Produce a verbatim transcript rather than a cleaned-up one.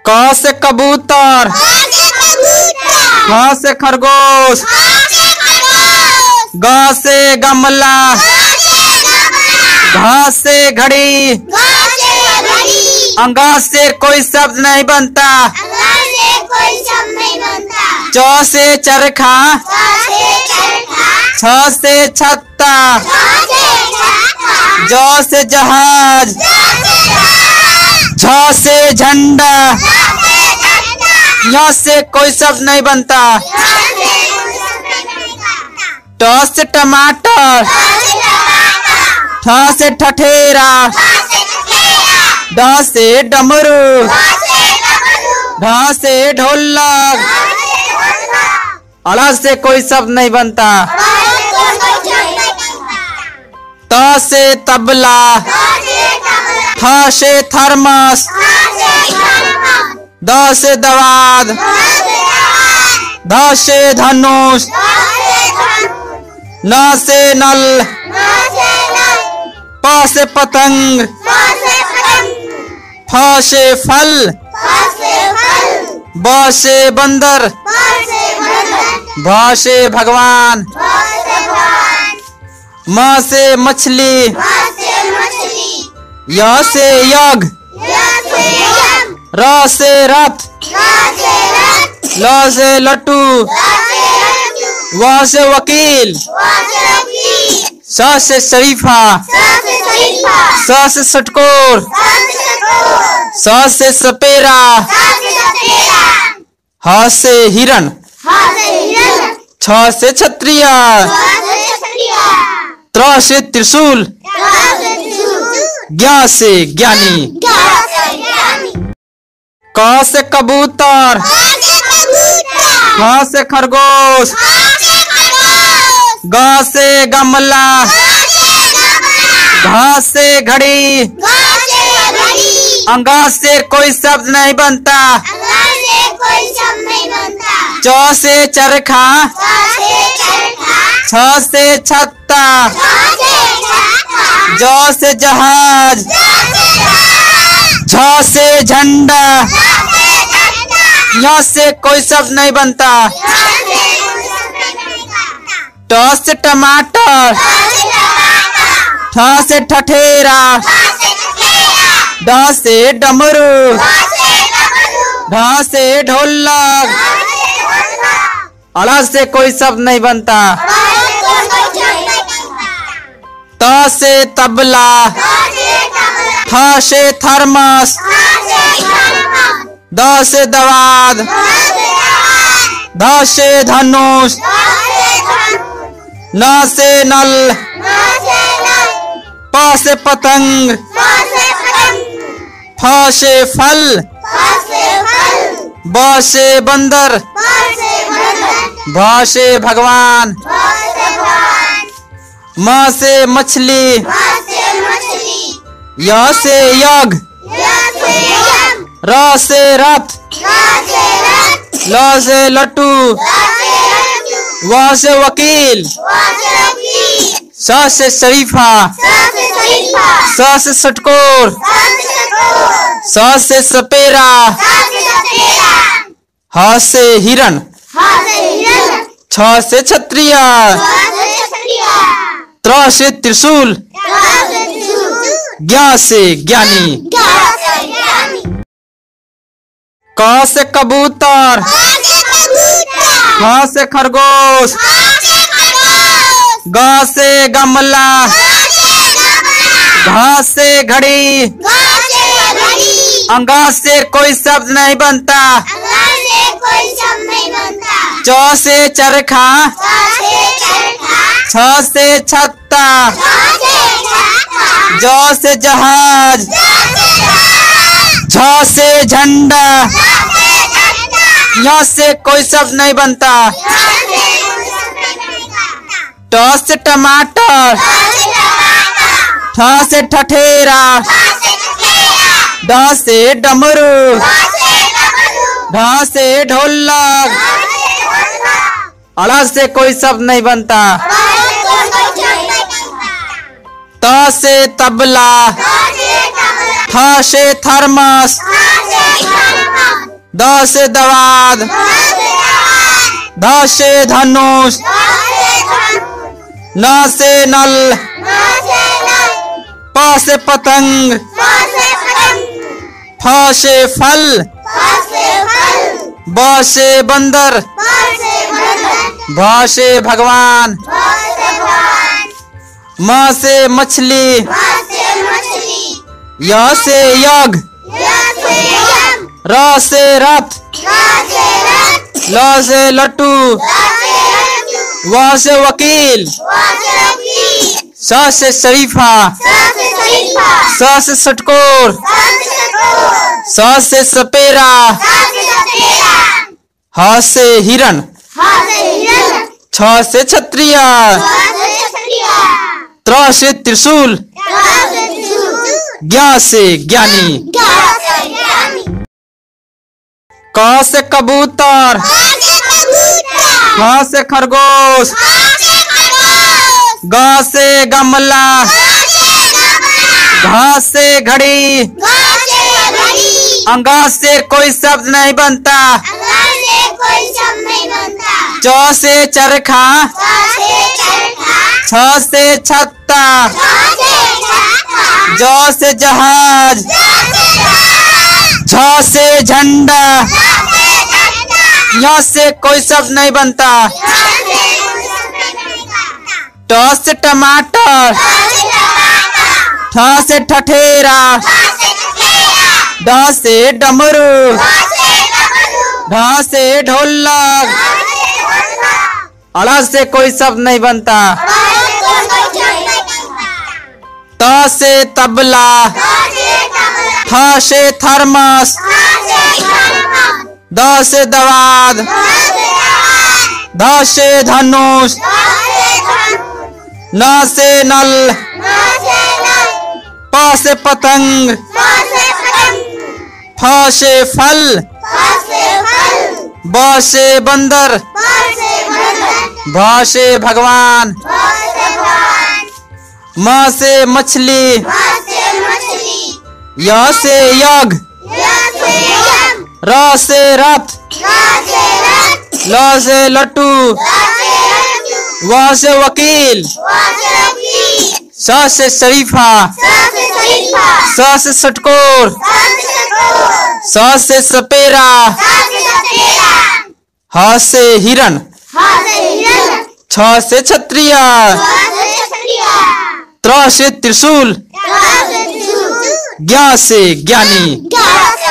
क से कबूतर, ख से खरगोश, ग से गमला, घ से घड़ी, अंगा से कोई शब्द नहीं बनता, च से चरखा, छ से छत्ता, ज से जहाज, झ से झंडा, य से कोई शब्द नहीं बनता, ट से टमाटर, ठ से ठठेरा, ड से डमरू, ढ से ढोलक, अड़ से कोई शब्द नहीं बनता, त से तबला, थ से थर्मस, द से दवाद, ध से धनुष, न से नल, प से पतंग, फ से फल, ब से बंदर, भ से भगवान, म से मछली, य से यज्ञ, र से रथ, ल से लट्टू, व से वकील, स से शरीफा, स से षटकोर, स से सपेरा, ह से हिरण, छ से क्षत्रिय, त्र से त्रिशूल, ज्ञ से ज्ञानी, क से कबूतर, ख से खरगोश, ग से गमला, घ से घड़ी, अंगा से कोई शब्द नहीं बनता, च से चरखा, छ से छत्ता, ज से जहाज, झ से झंडा, य से कोई शब्द नहीं बनता, ट से टमाटर, ठ से ठठेरा, ड से डमरू, ढ से ढोलक, अड़ से कोई शब्द नहीं बनता, त से तबला, थ से थर्मस, द से दवाद, ध से धनुष, न से नल, प से पतंग, फ से फल, ब से बंदर, भ से भगवान, म से मछली, य से यज्ञ, र से रथ, ल से लट्टू, व से वकील, स से शरीफा, स से षटकोर, स से सपेरा, ह से हिरण, छ से क्षत्रिय, त्र से त्रिशूल, ज्ञ से ज्ञानी, क से कबूतर, ख से खरगोश, ग से गमला, घ से घड़ी, अंगा से कोई शब्द नहीं बनता, च से चरखा, छ से छत्ता, ज से जहाज, झ से झंडा, य से कोई शब्द नहीं बनता, ट से टमाटर, ठ से ठठेरा, ड से डमरू, ढ से ढोलक, अड़ से कोई शब्द नहीं बनता, त से तबला, थ से थर्मस, द से दवाद, ध से धनुष, न से नल, प से पतंग, फ से फल, ब से बंदर, भ से भगवान, म से मछली, य से यज्ञ, र से रथ, ल से लट्टू, व से वकील, स से शरीफा, स से षटकोर, स से सपेरा, ह से हिरण, छ से क्षत्रिय, त्र से त्रिशूल, ज्ञ से ज्ञानी, क से कबूतर, ख से खरगोश, ग से गमला, घ से घड़ी, अंग से कोई शब्द नहीं बनता, च से चरखा, छ से छत्ता, ज से जहाज, झ से झंडा, य से कोई शब्द नहीं बनता, ट से टमाटर, ठ से ठठेरा, ड से डमरू, ढ से ढोलक, अड़ से कोई शब्द नहीं बनता, त से तबला, थ से थर्मस, द से दवाद, ध से धनुष, न से नल, प से पतंग, फ से फल, ब से बंदर, भ से भगवान, म से मछली, य से यज्ञ, र से रथ, ल से लट्टू, व से वकील, स से शरीफा, स से षटकोर, स से सपेरा, ह से हिरण, छ से क्षत्रिय, त्र से त्रिशूल, ज्ञ से ज्ञानी।